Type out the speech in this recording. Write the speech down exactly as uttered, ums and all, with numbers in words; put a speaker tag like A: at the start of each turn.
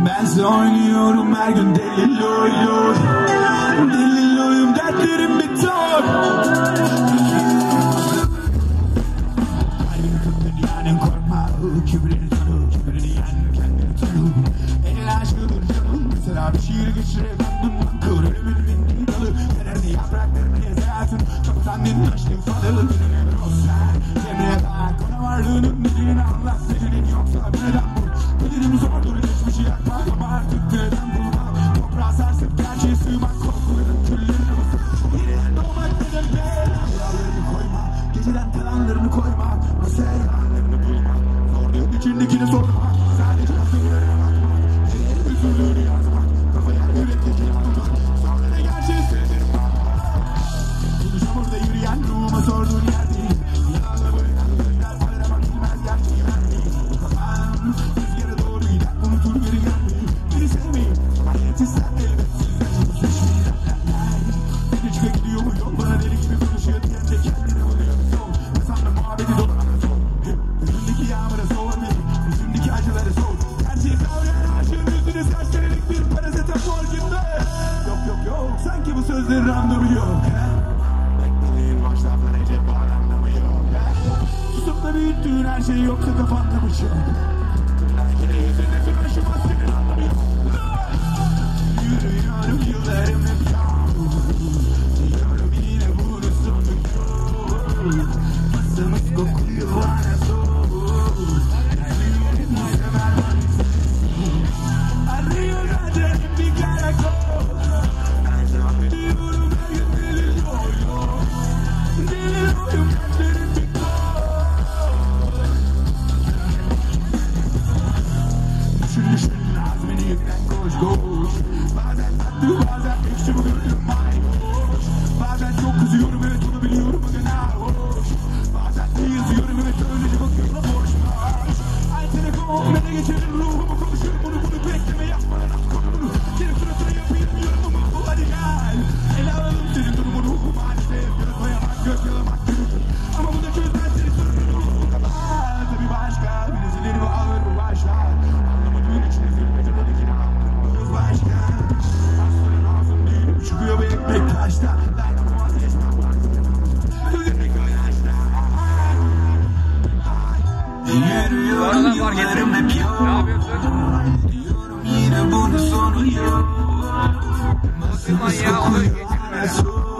A: bense oynuyorum her gün deliloyum. Deliloyum, dertlerim bitiyor. Kalbini kırdın yani korkma. Kibrini tanı, kibrini yen, kendini tanı. En aşkıdır canım. Mesela bir şiir geçiremedim. Kır ölümün bindiği dalı. Fenerli yapraklarını ezersin. Çok sandin aşkın falı. Gününe dostlar. Cemre'ye bak. Ona varlığının nedenini anlat. Senin yoksa neden bu? Bedenim zordur. Geçmişi yakmak ama artık neden bulmak? Toprağa sarsıp gerçeğe sığmak. Korkuların küllerini basıp. Yeniden doğmak neden be? Rüyalarını koyma. Geceden kalanlarını koyma. Masaya yalanlarını bulma. Sorduğun içindekini sorma. Sadece hazırlarına bakma. Üzüldüğünü yazmak. Kafaya yürekteki tutmak. Sonra da gerçeği sığdırma. Bunu çamurda yürüyen ruhuma sorduğun yer değil. Yalanla böyle kalırlar. Parama bilmez gerçeği ben değil. Kafam rüzgara doğru gider. Unutur geri gelmeyi. Beni sevmeyin. Ama yetişsen elbet sizden seçmeyi. Seni çıka gidiyor bu yol. Bana deli gibi konuşuyor diyen de kendine buluyor bir sol. Kasamda muhabbeti dolanana sol. Yüzündeki yağmura soğur. Yüzündeki acıları soğur. Gerçeği kavrayan aşığın yüzüne saç verelik bir parasetamol gibi. Yok yok yok. Sanki bu sözlerin anlamı yok. Beklediğin başlardan ecep var anlamı yok. Susup da büyüttüğün her şey yoksa kafanda mı çok? Belki de yüzünde tıraşıma senin anlamı yok. Yürüyorum yıllarım hep yağmur. Diyorum yine bunu sonu yok. Pasımız kokuyor bana soğuk. Dertlerim bu sefer bana soğuk. Arıyorum bir karakol. Diyorum her gün deliriyorum. Deliriyorum dertlerim bir kol. Düşün düşün azmini yüklen koş koş. Bazen tatlı bazen ekşi bu gönlüm mayhoş. Bazen çok kızıyorum evet bunu biliyorum bugün hoş. Bazen de yazıyorum evet öylece bakıyorum boş boş. Ay telefon bana geçirir ruhumu konuşur bunu bunu bekleme yapmadan at konunu. Senin suratına yapayım yorumumu bu hadi gel. Ele alalım senin durumunu maalesef göz koyamak göz yalamak gönüldür. Ama bu da çözmez senin sorununu. Tabii başka birisileri bağır bu başlar. Anlamadığın için üzülmedin on ikini anlamamız başka. Aslanın ağzım değil çıkıyor ve ekmek taşta. Dayanamam vazgeçmem üzerindeki o yaşta. Yürüyorum yıllarım hep yok. Diyorum yine bunun sonu yok. Nasıl kokuyor hala soğuk.